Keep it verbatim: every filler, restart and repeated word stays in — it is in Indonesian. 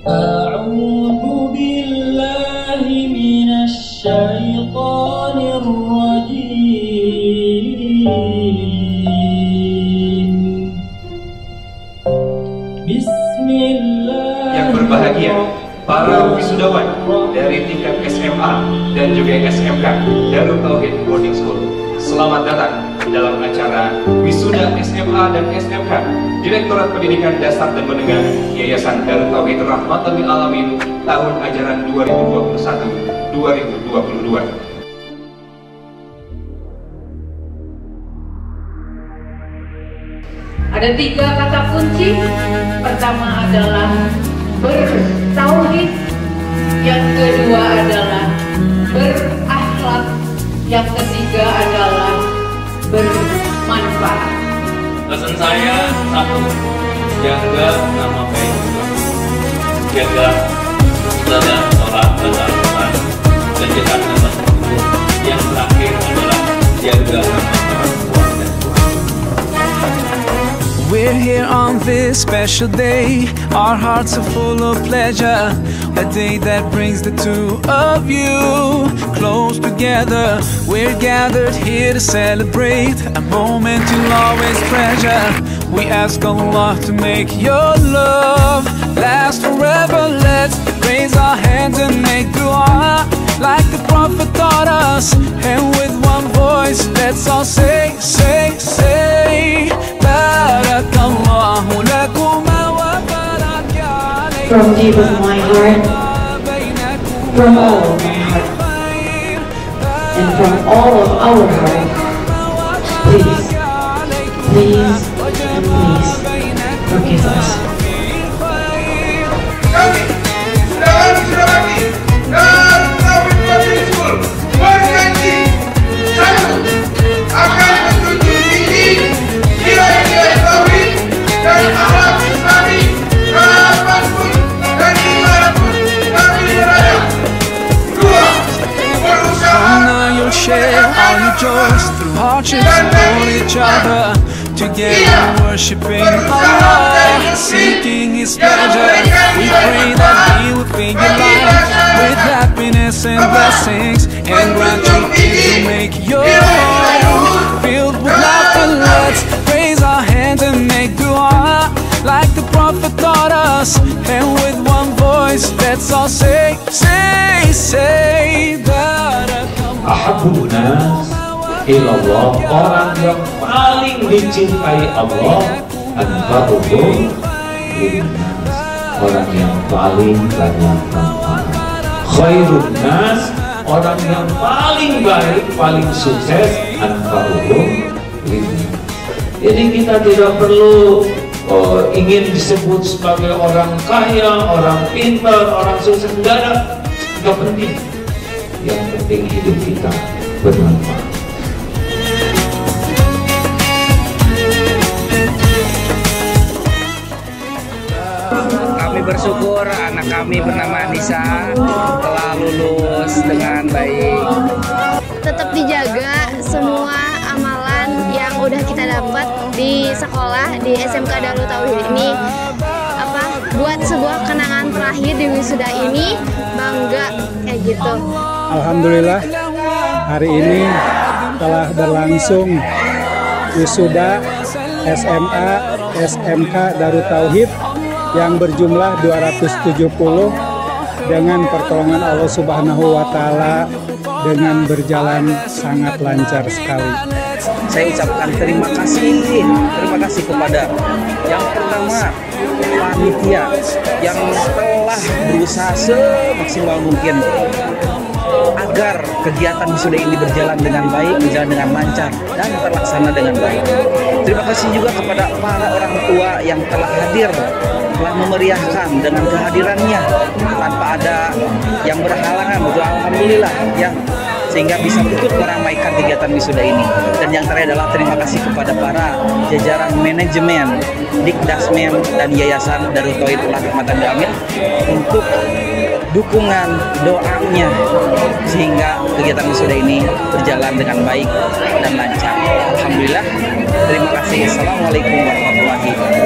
أعوذ بالله من الشيطان الرجيم. بسم الله. Yang berbahagia para wisudawan dari tingkat S M A dan juga S M K Darut Tauhid Boarding School. Selamat datang dalam acara Wisuda S M A dan S M K Direktorat Pendidikan Dasar dan Menengah Yayasan Darut Tauhid Rahmatan lil Alamin tahun ajaran dua ribu dua puluh satu dua ribu dua puluh dua. Ada tiga kata kunci. Pertama adalah bertauhid, yang kedua adalah berakhlak, yang ketiga adalah bermanfaat. Pesan saya satu, jaga nama baik, jaga saudara sholat dan Al-Quran, dan jaga nama hukum. Yang terakhir adalah jaga nama orang tua dan We're here on this special day. Our hearts are full of pleasure. A day that brings the two of you close together. We're gathered here to celebrate a moment you'll always treasure. We ask Allah to make your love last forever. Let's raise our hands and make dua like the Prophet taught us. And with one voice, let's all say, say, say, Barakallahu lakuma wa baraka alaykum. From deep of my heart, from all of my heart, and from all of our heart, please, please, and please forgive us. Kami, Wisudawan Wisudawati Darut Tauhid Boarding School berjanji, satu, akan menjunjung tinggi nilai-nilai tauhid dan akhlak Islami kapanpun dan dimanapun kami berada. Dua, berusaha You'll share all your joys through hardships and support each other. Together worshiping Allah, seeking His pleasure. We pray that He will fill your life with happiness and blessings, and grant you peace to make your home filled with laughter. Let's raise our hands and make dua like the Prophet taught us, and with one voice let's all say, say, say, Barakallah. Ahabbun nas ilallah, orang yang paling dicintai Allah, anfa'uhum linnas, orang yang paling banyak manfaat. Khairun nas, orang yang paling baik, paling sukses, anfa'uhum linnas. Jadi kita tidak perlu oh, ingin disebut sebagai orang kaya, orang pintar, orang sukses, enggak ada, enggak penting. Yang penting hidup kita bermanfaat. Kami bersyukur anak kami bernama Nisa telah lulus dengan baik. Tetap dijaga semua amalan yang udah kita dapat di sekolah di S M K Darut Tauhid ini, apa buat sebuah kenangan terakhir di wisuda ini, bangga kayak gitu. Alhamdulillah hari ini telah berlangsung wisuda S M A S M K Darut Tauhid yang berjumlah dua ratus tujuh puluh dengan pertolongan Allah Subhanahu wa Ta'ala dengan berjalan sangat lancar sekali. Saya ucapkan terima kasih, terima kasih kepada yang pertama panitia yang telah berusaha semaksimal mungkin agar kegiatan wisuda ini berjalan dengan baik, berjalan dengan lancar dan terlaksana dengan baik. Terima kasih juga kepada para orang tua yang telah hadir, telah memeriahkan dengan kehadirannya tanpa ada yang berhalangan. Betul, alhamdulillah ya, sehingga bisa ikut meramaikan kegiatan wisuda ini. Dan yang terakhir adalah terima kasih kepada para jajaran manajemen, Dikdasmen dan Yayasan Darut Tauhid Rahmatan lil Alamin untuk dukungan doanya sehingga kegiatan wisuda ini berjalan dengan baik dan lancar. Alhamdulillah, terima kasih. Assalamualaikum warahmatullahi wabarakatuh.